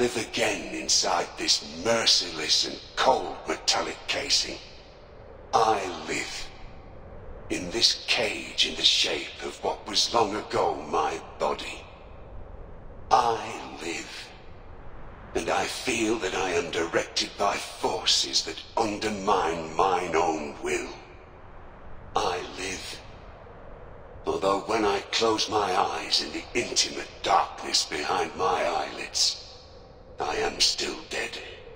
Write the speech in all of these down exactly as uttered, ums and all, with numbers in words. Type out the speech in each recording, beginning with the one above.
live again inside this merciless and cold metallic casing. I live in this cage in the shape of what was long ago my body. I live, and I feel that I am directed by forces that undermine mine own will. I live, although when I close my eyes in the intimate darkness behind my eyelids, I am still dead.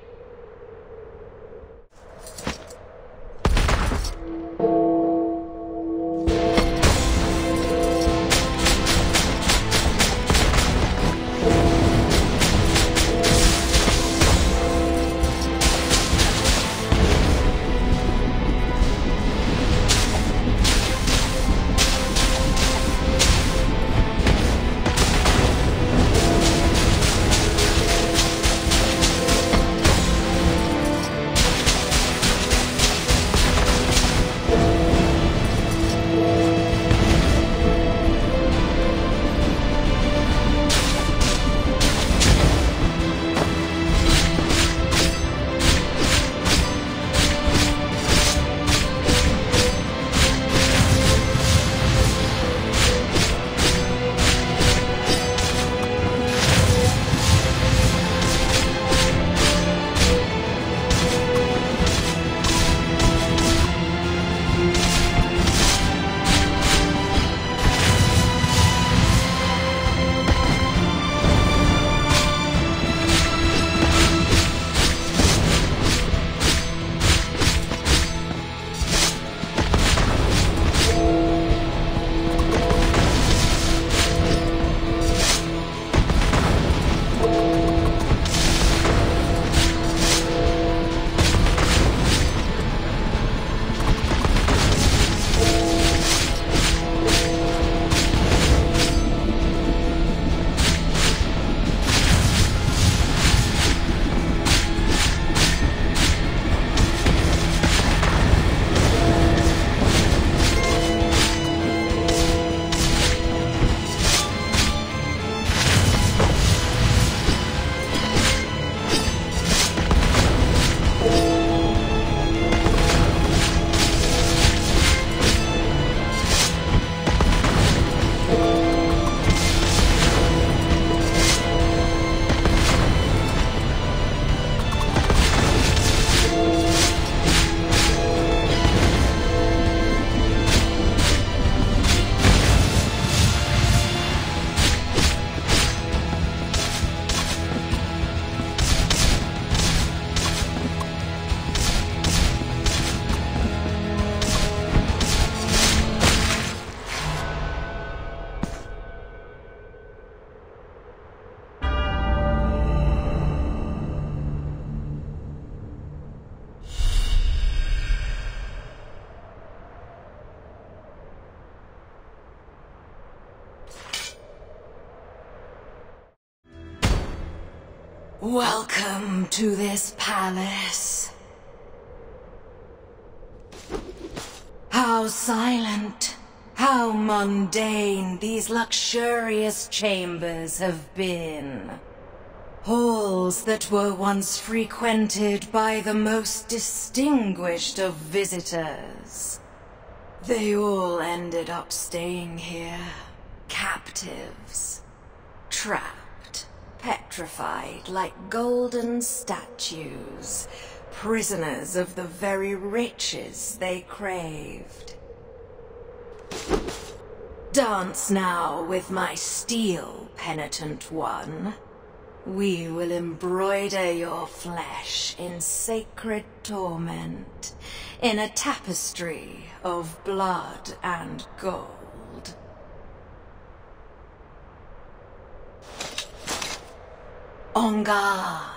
Welcome to this palace. How silent, how mundane these luxurious chambers have been. Halls that were once frequented by the most distinguished of visitors. They all ended up staying here, captives, trapped, petrified like golden statues, prisoners of the very riches they craved. Dance now with my steel, penitent one. We will embroider your flesh in sacred torment, in a tapestry of blood and gold. En garde!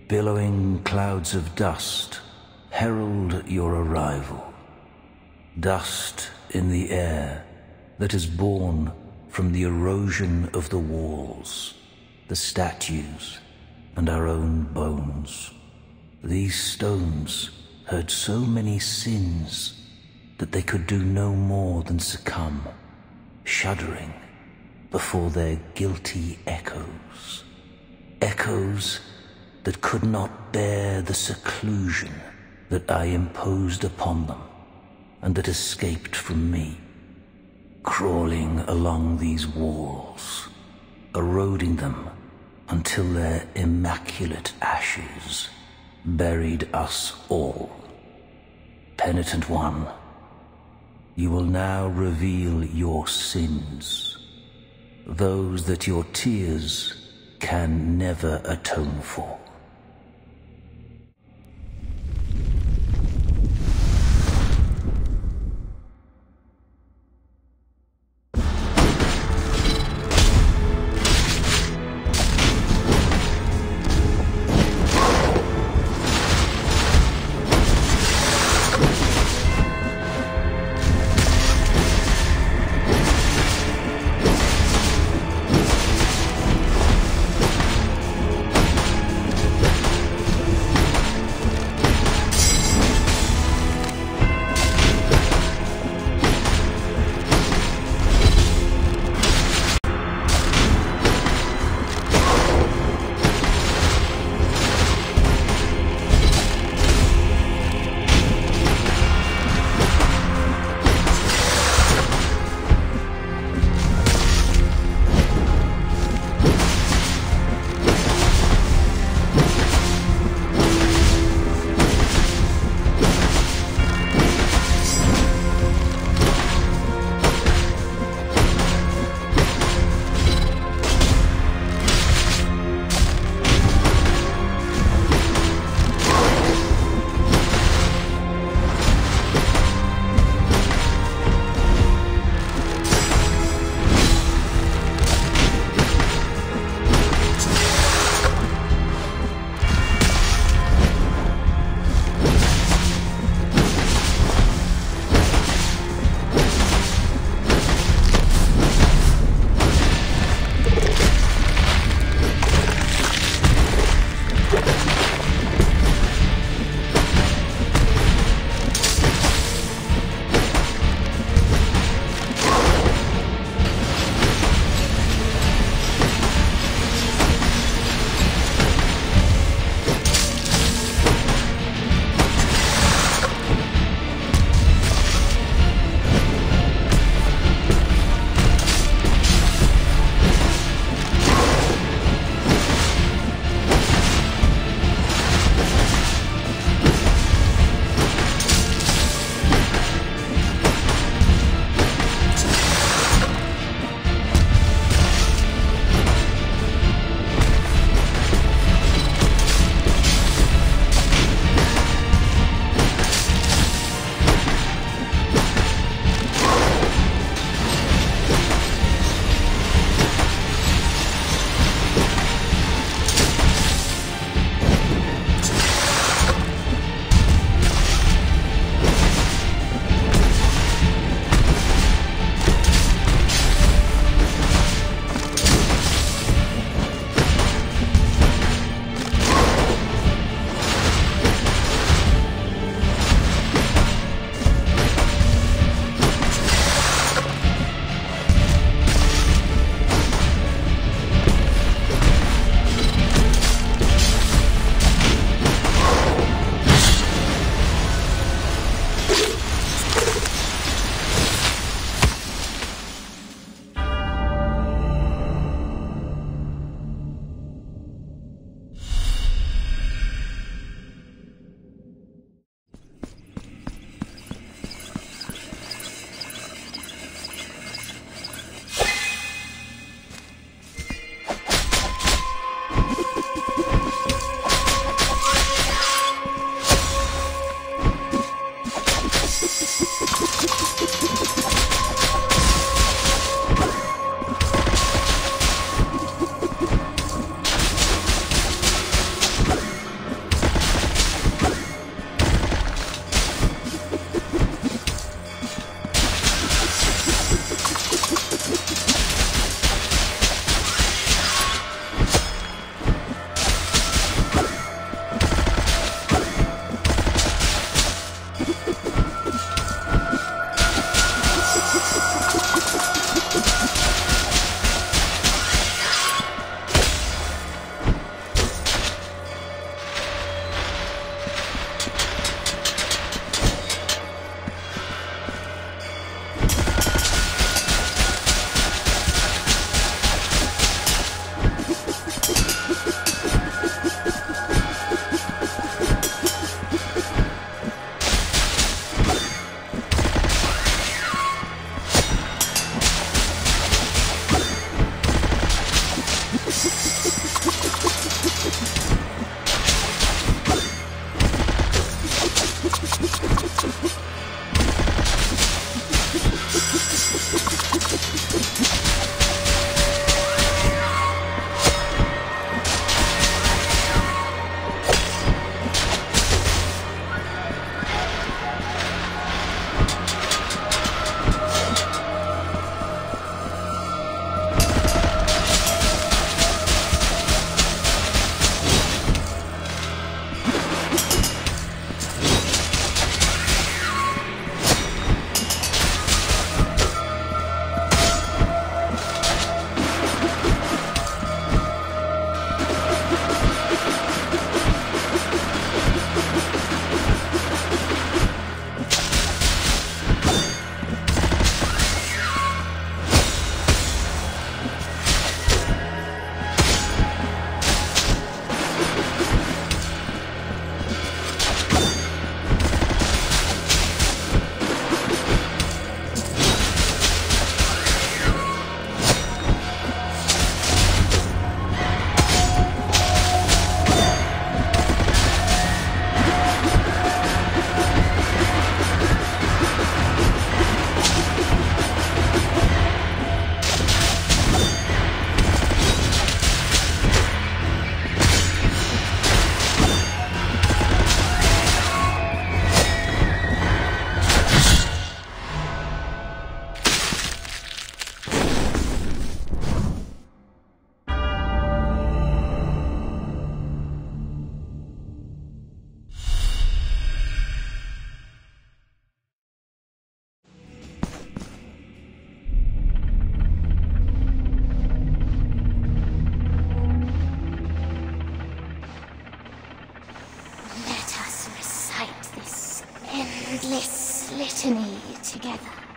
billowing clouds of dust herald your arrival. Dust in the air that is born from the erosion of the walls, the statues, and our own bones. These stones heard so many sins that they could do no more than succumb, shuddering before their guilty echoes. Echoes that could not bear the seclusion that I imposed upon them and that escaped from me, crawling along these walls, eroding them until their immaculate ashes buried us all. Penitent One, you will now reveal your sins, those that your tears can never atone for. endless litany together,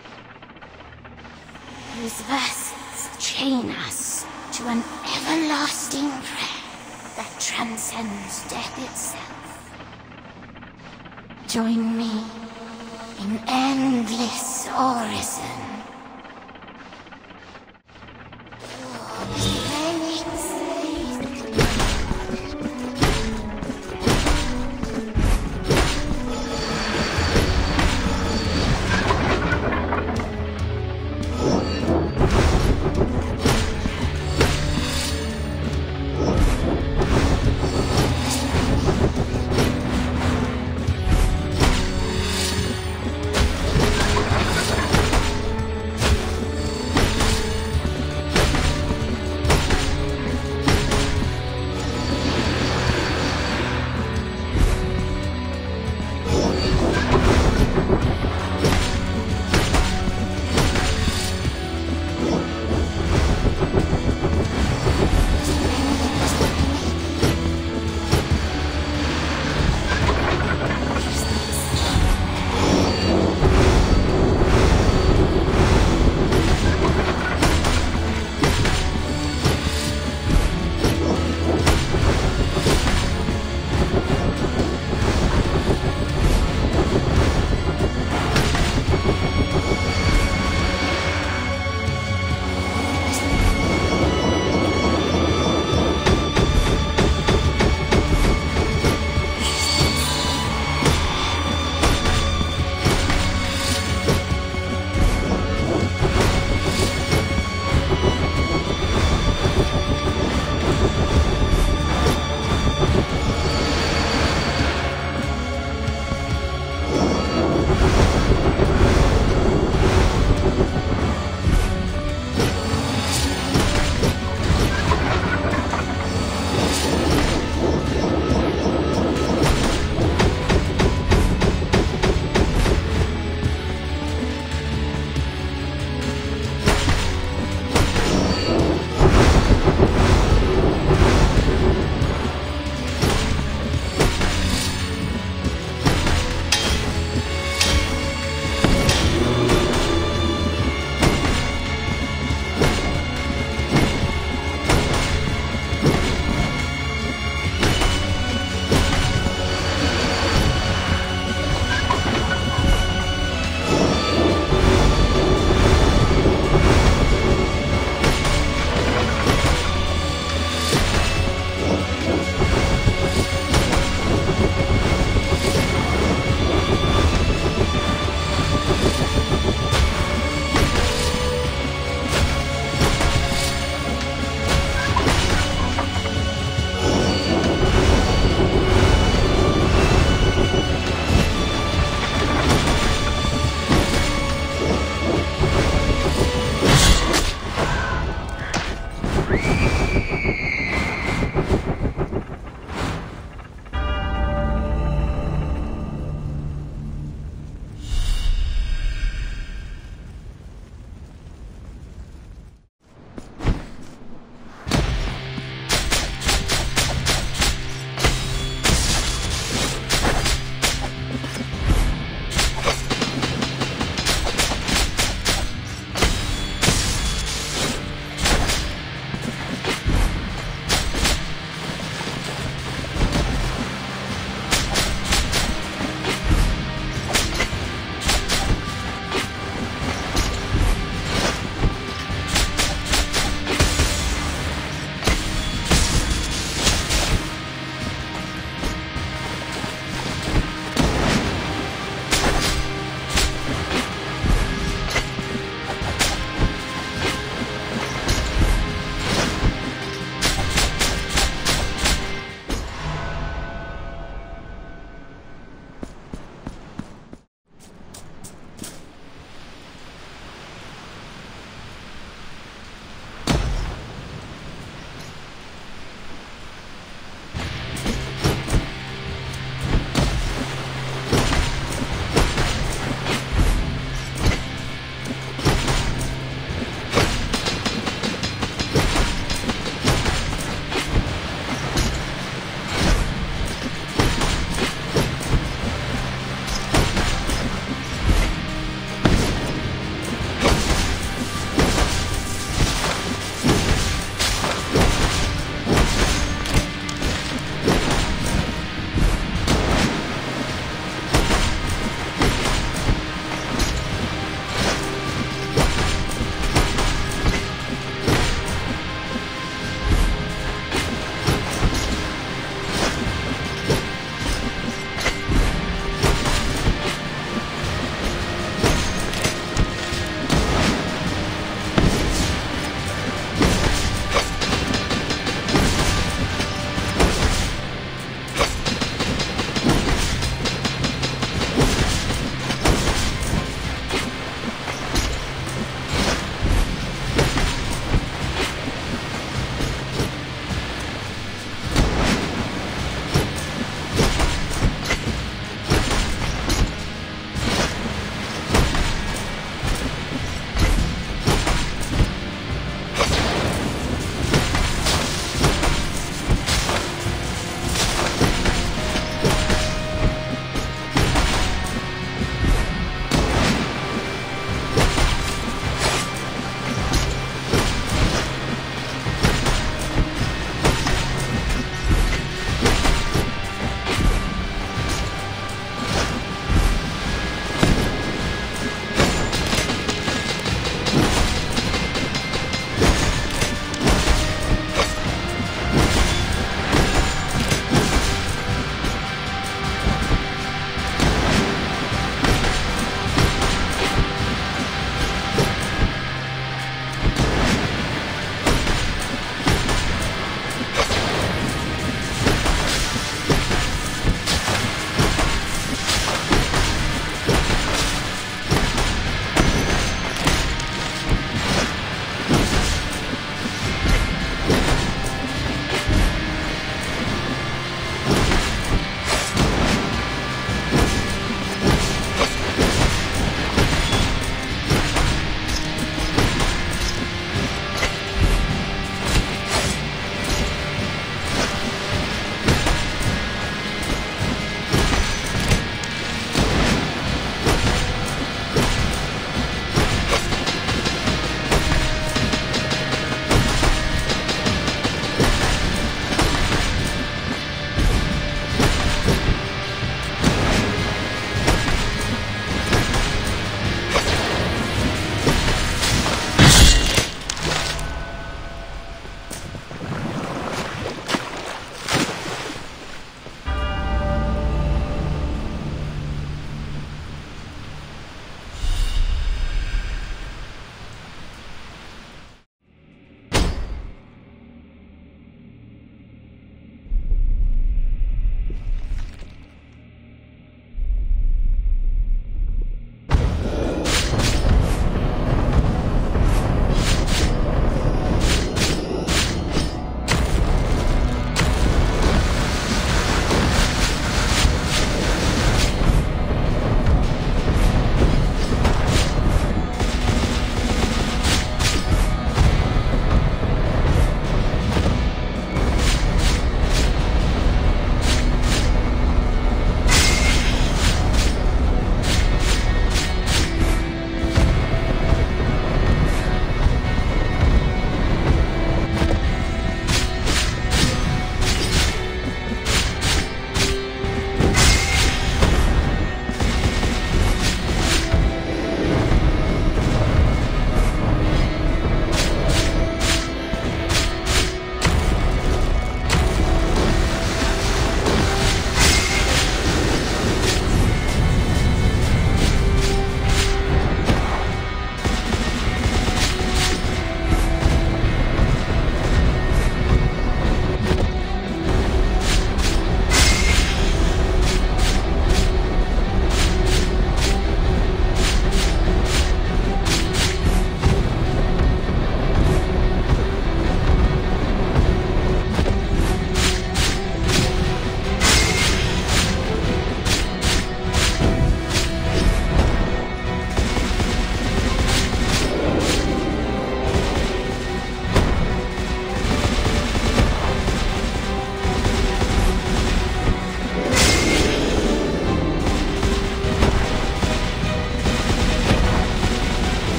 whose verses chain us to an everlasting prayer that transcends death itself. Join me in endless Orison.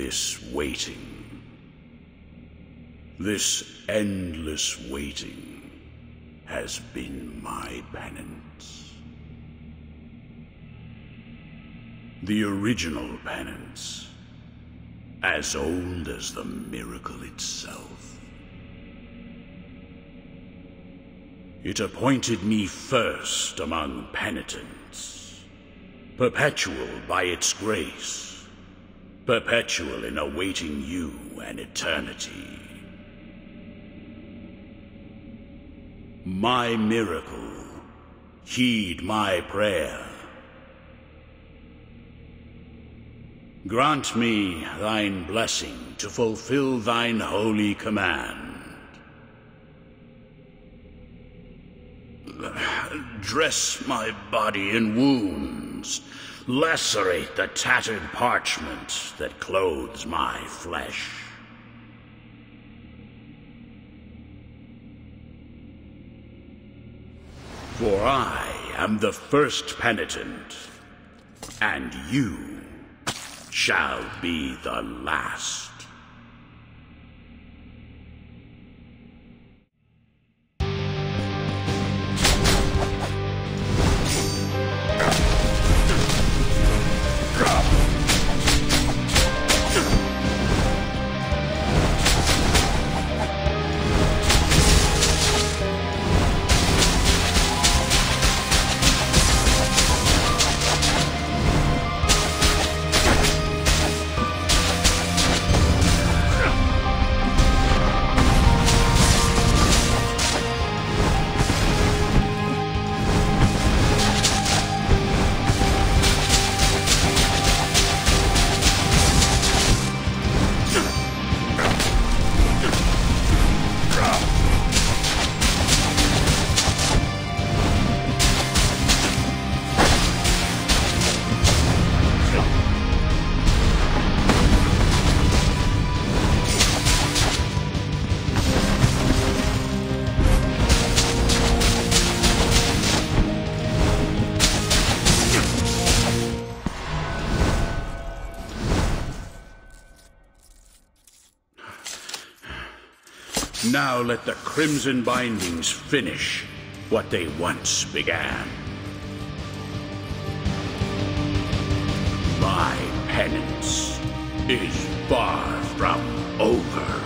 this waiting. This endless waiting has been my penance. The original penance, as old as the miracle itself. It appointed me first among penitents, perpetual by its grace, perpetual in awaiting you an eternity. My miracle, heed my prayer. Grant me thine blessing to fulfill thine holy command. Dress my body in wounds, lacerate the tattered parchment that clothes my flesh. For I am the first penitent, and you shall be the last. Now let the crimson bindings finish what they once began. My penance is far from over.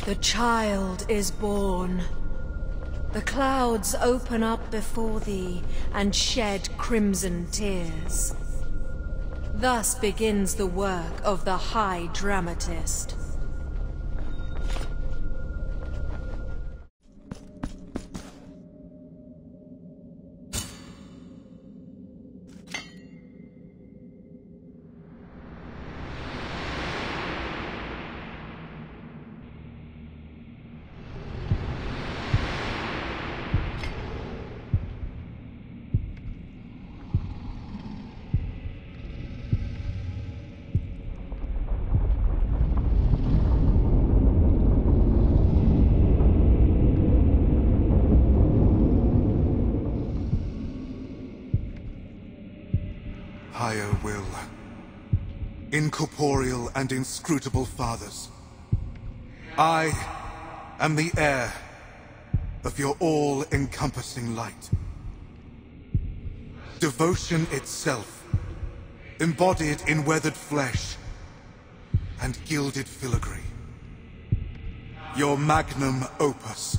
The child is born. The clouds open up before thee and shed crimson tears. Thus begins the work of the High Dramatist. Higher will, incorporeal and inscrutable fathers, I am the heir of your all-encompassing light. Devotion itself, embodied in weathered flesh and gilded filigree. Your magnum opus.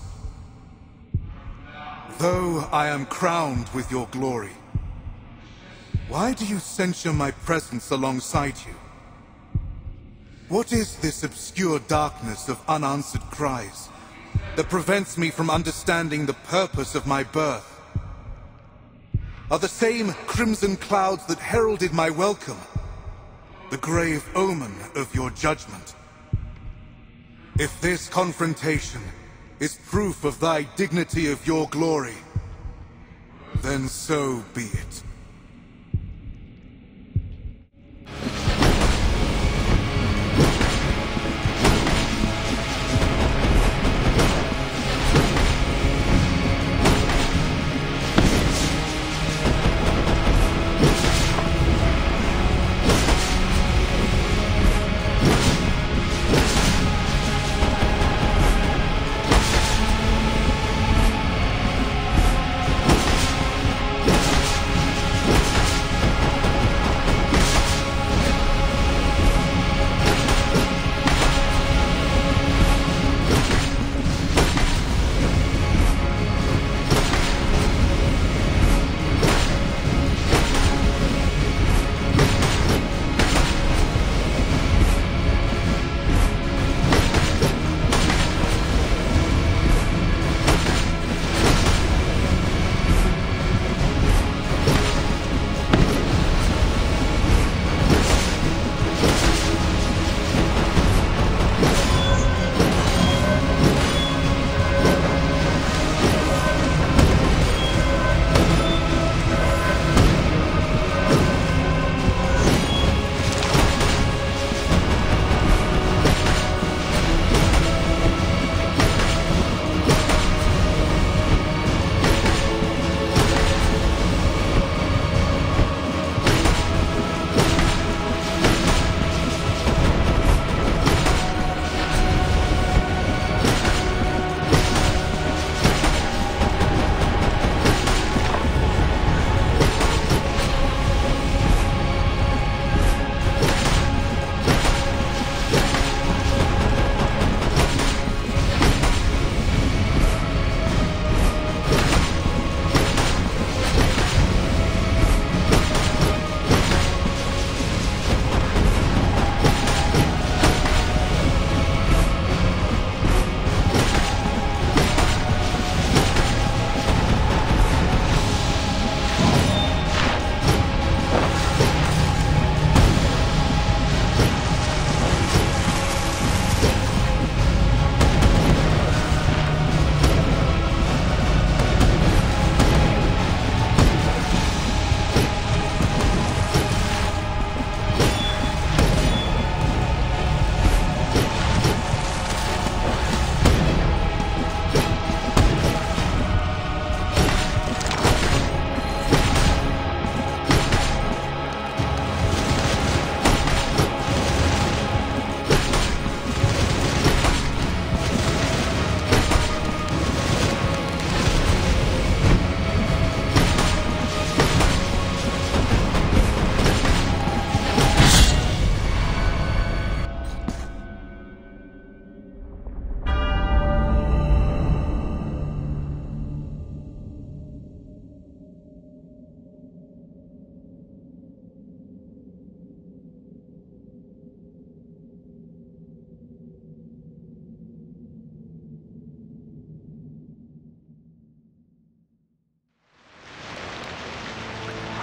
Though I am crowned with your glory, why do you censure my presence alongside you? What is this obscure darkness of unanswered cries that prevents me from understanding the purpose of my birth? Are the same crimson clouds that heralded my welcome the grave omen of your judgment? If this confrontation is proof of thy dignity of your glory, then so be it.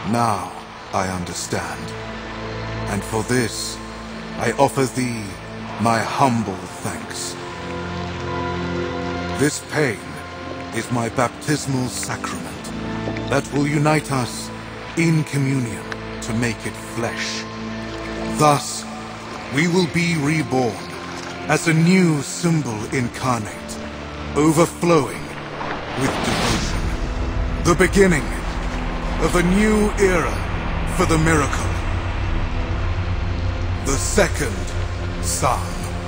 Now I understand. And for this, I offer thee my humble thanks. This pain is my baptismal sacrament that will unite us in communion to make it flesh. Thus, we will be reborn as a new symbol incarnate, overflowing with devotion. The beginning of a new era for the miracle. The second Son.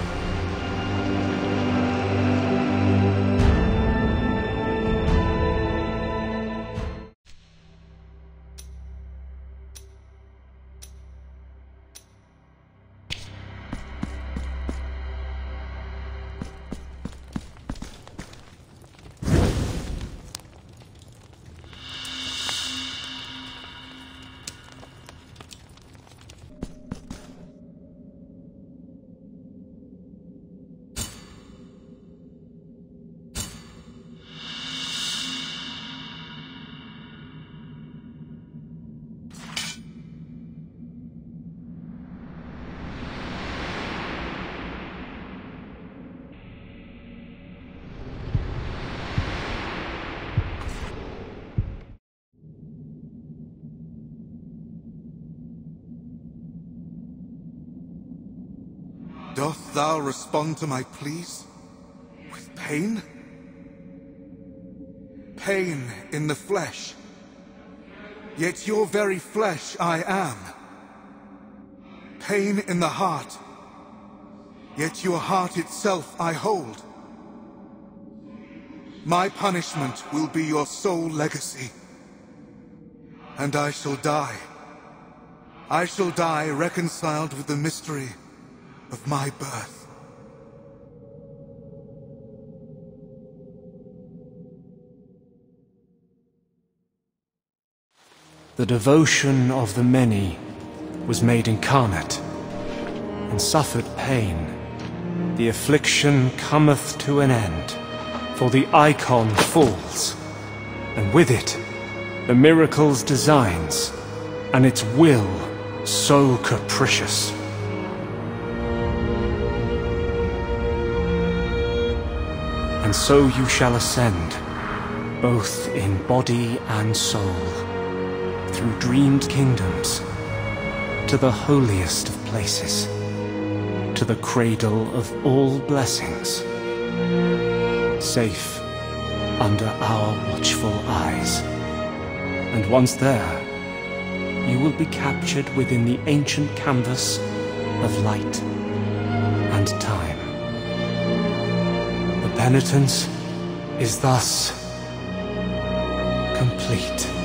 Doth thou respond to my pleas with pain? Pain in the flesh. Yet your very flesh I am. Pain in the heart. Yet your heart itself I hold. My punishment will be your sole legacy. And I shall die. I shall die reconciled with the mystery of my birth. The devotion of the many was made incarnate, and suffered pain. The affliction cometh to an end, for the icon falls, and with it the miracle's designs, and its will so capricious. And so you shall ascend, both in body and soul, through dreamed kingdoms, to the holiest of places, to the cradle of all blessings, safe under our watchful eyes. And once there, you will be captured within the ancient canvas of light and time. Penitence is thus complete.